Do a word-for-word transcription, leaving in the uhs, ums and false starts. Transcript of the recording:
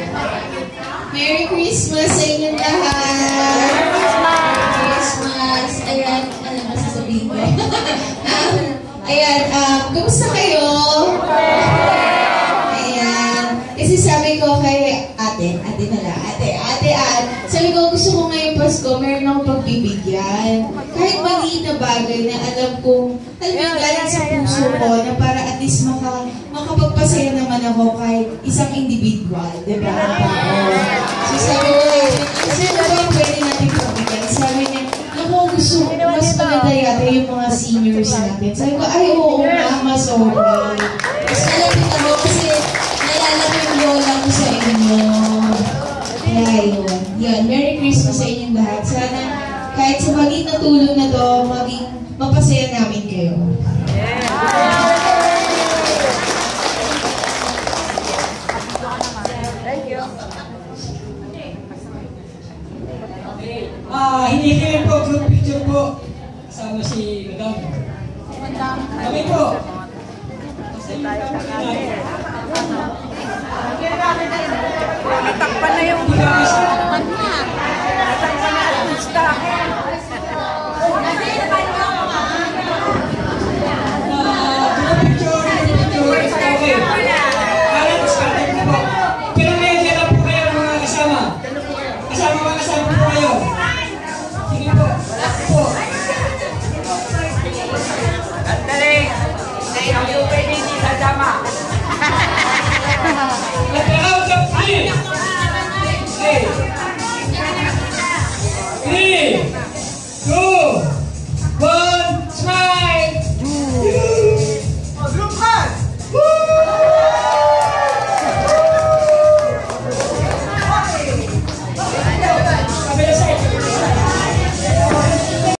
Merry Christmas sa inyong lahat! Merry Christmas! Ayan, ano ba sasabihin ko? Ayan, um, kumusta kayo? Ayan, kasi sabi ko kay ate, ate na lang, ate, ate, ate, sabi ko gusto ko ngayong Pasko, meron akong pagbibigyan. Kahit maliit na bagay na alam kong, alam mo galing sa puso ko, na para at least maka, makapagpasaya naman ako kahit isang individual, di ba? So sabi ko, kasi ano ba pwede natin pagbigyan? Sabi niya, naku, gusto ko, mas maganda yata yung mga seniors natin. Sabi ko, ay oo nga, mas okay. Mas malapit ako kasi nalala ko yung lola ko sa inyo. Kaya yun. Yan, Merry Christmas sa inyong lahat. Sana kahit sa maliit na tulong na to, maging mapasaya namin kayo. Thank you. Ah, hindi kayo po, group picture po. Kasama si Madam. Kami po. Kasi yung kami